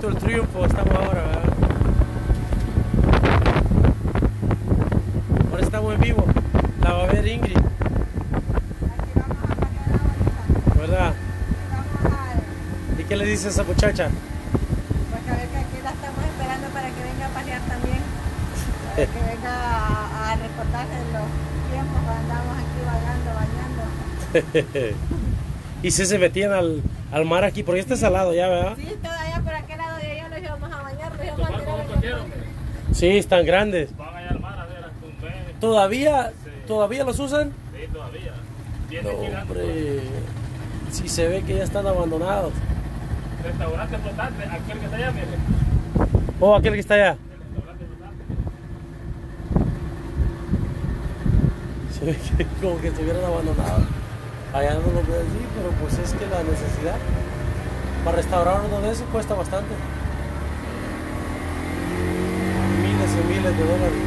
del Triunfo estamos ahora, ¿verdad? Ahora estamos en vivo. La va a ver Ingrid. Aquí vamos a pagar ahorita. ¿Verdad? Vamos a... ¿Y qué le dice esa muchacha? Pues a ver que aquí la estamos esperando para que venga a pasear también. Para que venga a reportarse los tiempos cuando andamos aquí vagando, bañando. Y si se metían al mar aquí, porque este es salado ya, ¿verdad? Sí, todavía por aquel lado de allá nos íbamos a bañar, nos íbamos a tirar en el mar. Sí, están grandes. Van allá al mar a ver a Tumbé. ¿Todavía, Sí. todavía los usan? Sí, todavía. No, Vienen llegando. hombre. Sí se ve que ya están abandonados. Restaurante flotante, aquel que está allá, mire. Oh, aquel que está allá. El restaurante flotante. Se ve que como que estuvieran abandonados. Allá no lo puedo decir, pero pues es que la necesidad. Para restaurar uno de esos cuesta bastante. Miles y miles de dólares.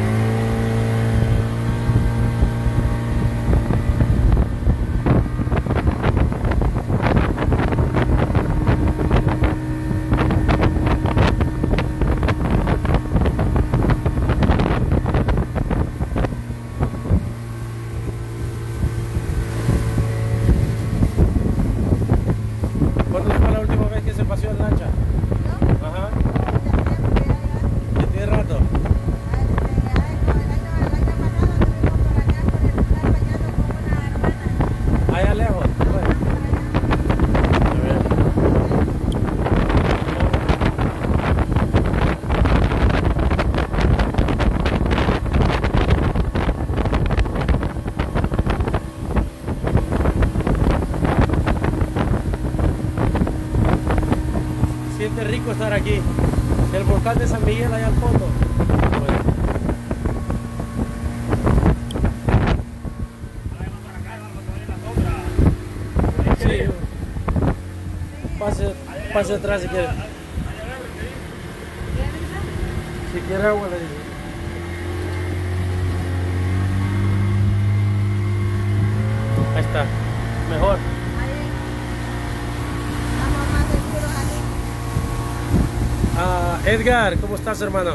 ¿Cuándo fue la última vez que se paseó en lancha? Ajá. ¿Ya tiene rato? Allá lejos. Bueno. A ver. Siente rico estar aquí. El volcán de San Miguel allá al fondo. Bueno. Vamos para acá, vamos a ver la sombra. Sí. Pase atrás si quiere. Allá verde, Si quiere agua le digo. Ahí está. Mejor. Ah, Edgar, ¿cómo estás, hermano?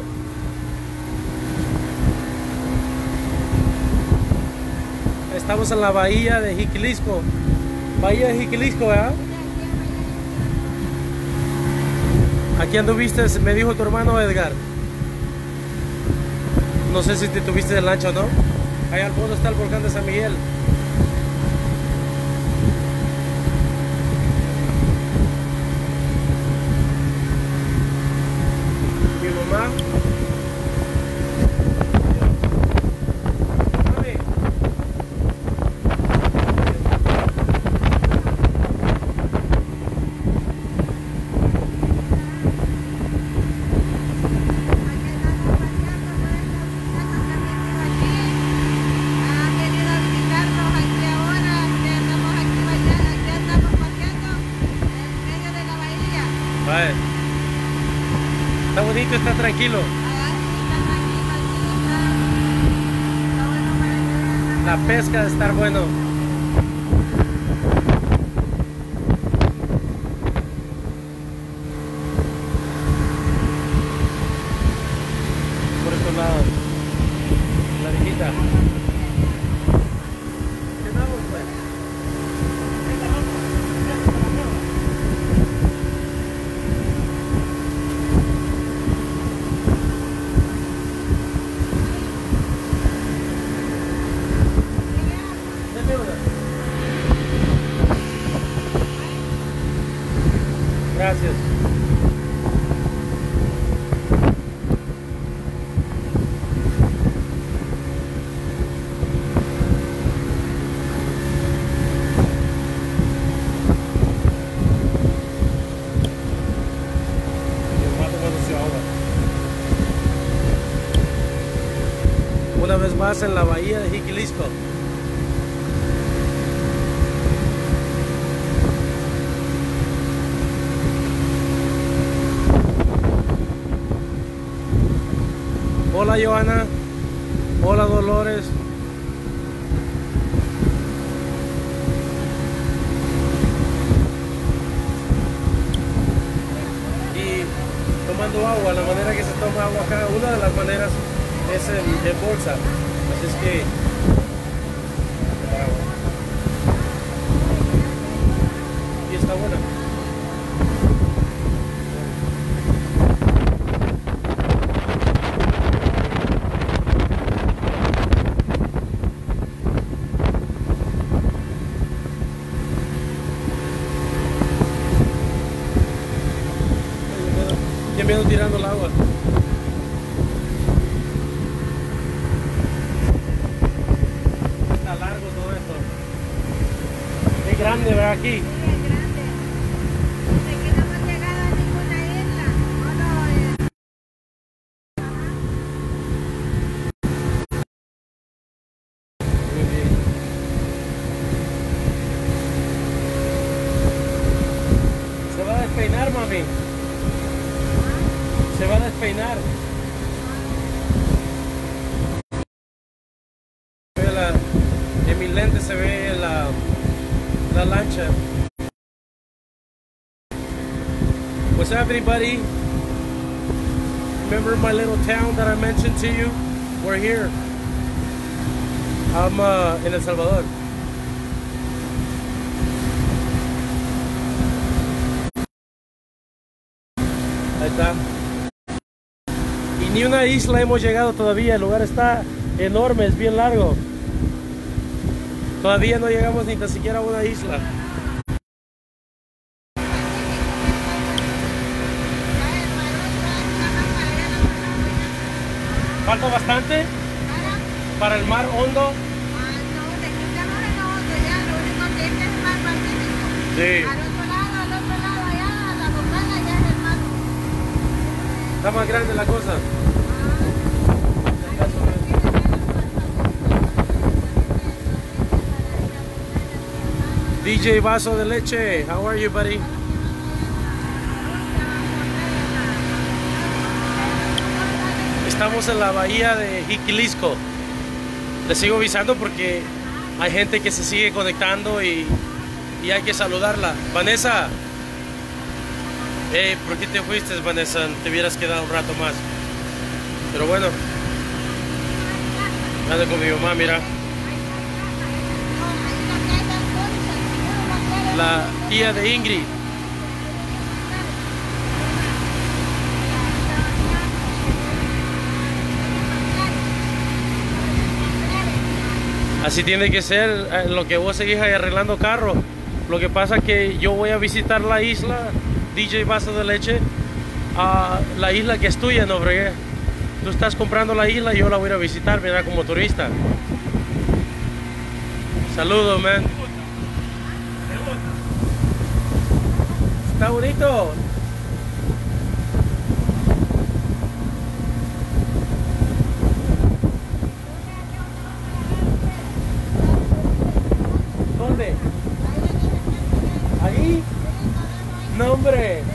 Estamos en la bahía de Jiquilisco. Bahía de Jiquilisco, ¿verdad? Aquí anduviste, me dijo tu hermano Edgar. No sé si te tuviste en lancha o no. Allá al fondo está el volcán de San Miguel. Mi mamá. Mami. Vale. Está bonito, está tranquilo. La pesca de estar bueno. Por estos lados. La viejita. ¿Qué damos, pues? Deme una. Gracias. Una vez más en la bahía de Jiquilisco. Hola Joana, hola Dolores. Y tomando agua, la manera que se toma agua acá, una de las maneras es en bolsa. Así es que el agua. Y está buena. Ya me ando tirando el agua. Está largo todo esto. Es grande, ¿verdad? Aquí. Sí, es grande. De que no hemos llegado a ninguna isla. Muy bien. Se va a despeinar, mami. Se va a despeinar. En mis lentes se ve la lancha. What's happening, buddy? Remember my little town that I mentioned to you? We're here. I'm in El Salvador. Ahí está. Y ni una isla hemos llegado todavía. El lugar está enorme, es bien largo. Todavía no llegamos ni tan siquiera a una isla. ¿Falta bastante para el mar hondo? Sí. Está más grande la cosa. DJ Vaso de Leche, how are you, buddy? Estamos en la bahía de Jiquilisco. Les sigo avisando porque hay gente que se sigue conectando y hay que saludarla. Vanessa, ¿por qué te fuiste, Vanessa? Te hubieras quedado un rato más. Pero bueno, ando con mi mamá, mira. La tía de Ingrid. Así tiene que ser, lo que vos seguís ahí arreglando carro. Lo que pasa es que yo voy a visitar la isla, DJ Vaso de Leche, a la isla que es tuya, no bregué. Tú estás comprando la isla y yo la voy a ir a visitar, mira, como turista. Saludos, man. Está bonito. ¿Dónde? ¿Ahí? No, hombre.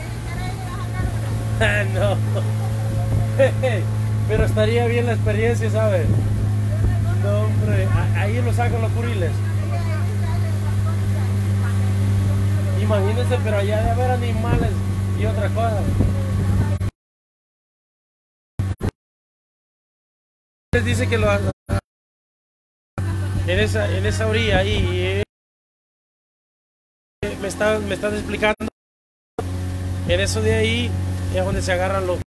No. Pero estaría bien la experiencia, ¿sabes? No, hombre. Ahí lo sacan los curiles. Imagínense, pero allá debe haber animales y otras cosas. Les dice que lo hagan en esa orilla ahí. Me están explicando. En eso de ahí es donde se agarran los